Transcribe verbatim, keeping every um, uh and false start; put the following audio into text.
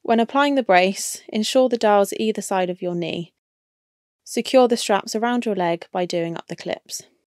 When applying the brace, ensure the dials are either side of your knee. Secure the straps around your leg by doing up the clips.